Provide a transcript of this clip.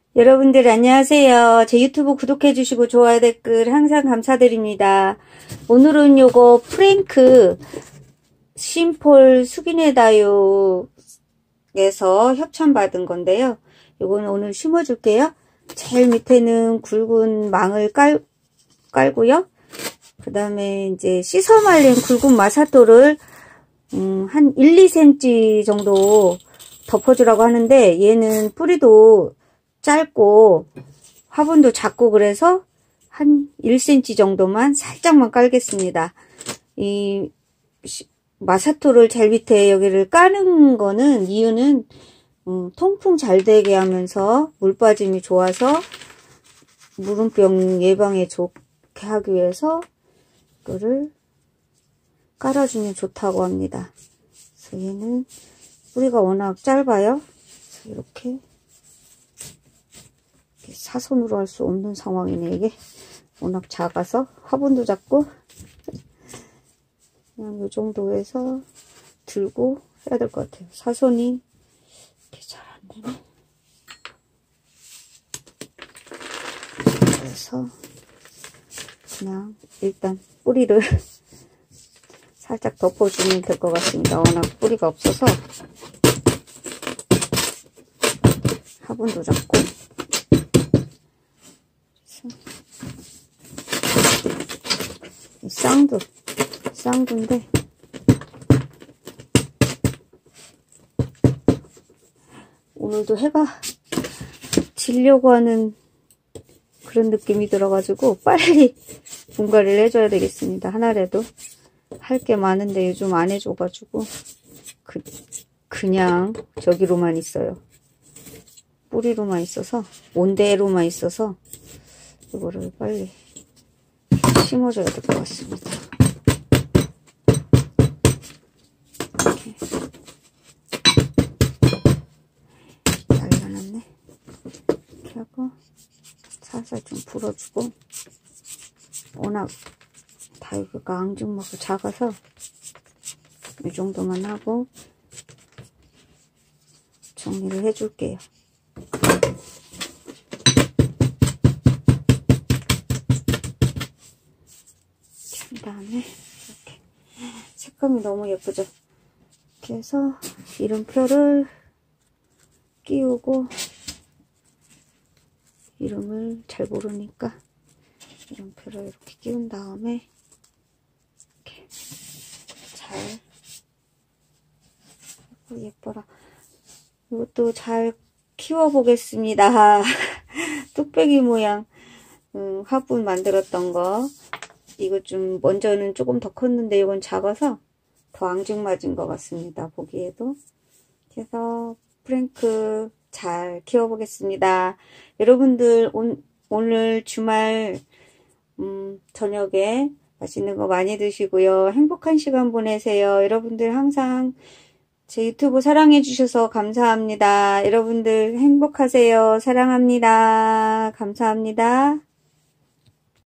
여러분들 안녕하세요. 제 유튜브 구독해주시고 좋아요 댓글 항상 감사드립니다. 오늘은 요거 프랭크 심폴 숙인의 다육에서 협찬받은 건데요. 요거는 오늘 심어줄게요. 제일 밑에는 굵은 망을 깔고요. 그 다음에 이제 씻어 말린 굵은 마사토를 한 1, 2cm 정도 덮어주라고 하는데, 얘는 뿌리도 짧고 화분도 작고 그래서 한 1cm 정도만 살짝만 깔겠습니다. 이 마사토를 제일 밑에 여기를 까는 거는 이유는 통풍 잘 되게 하면서 물 빠짐이 좋아서 물음병 예방에 좋게 하기 위해서 이거를 깔아주면 좋다고 합니다. 그래서 얘는 뿌리가 워낙 짧아요. 그래서 이렇게 사선으로 할 수 없는 상황이네. 이게 워낙 작아서 화분도 작고 그냥 이 정도에서 들고 해야 될 것 같아요. 사선이 이렇게 잘 안 되네. 그래서 그냥 일단 뿌리를 살짝 덮어주면 될 것 같습니다. 워낙 뿌리가 없어서 화분도 작고. 쌍두인데 오늘도 해가 지려고 하는 그런 느낌이 들어가지고 빨리 분갈이를 해줘야 되겠습니다. 하나라도 할 게 많은데 요즘 안 해줘가지고 그냥 저기로만 있어요. 뿌리로만 있어서 온대로만 있어서 이거를 빨리 심어줘야 될 것 같습니다. 이렇게 잘라놨네. 이렇게 하고 살살 좀 불어주고, 워낙 다육이가 앙증맞고 작아서 이 정도만 하고 정리를 해줄게요. 그 다음에 이렇게 색감이 너무 예쁘죠? 이렇게 해서 이름표를 끼우고, 이름을 잘 모르니까 이름표를 이렇게 끼운 다음에 이렇게 잘, 예뻐라. 이것도 잘 키워보겠습니다. 뚝배기 모양 화분 만들었던 거. 이거 좀 먼저는 조금 더 컸는데 이건 작아서 더 앙증맞은 것 같습니다. 보기에도. 그래서 프랭크 잘 키워보겠습니다. 여러분들 오늘 주말 저녁에 맛있는 거 많이 드시고요. 행복한 시간 보내세요. 여러분들 항상 제 유튜브 사랑해 주셔서 감사합니다. 여러분들 행복하세요. 사랑합니다. 감사합니다.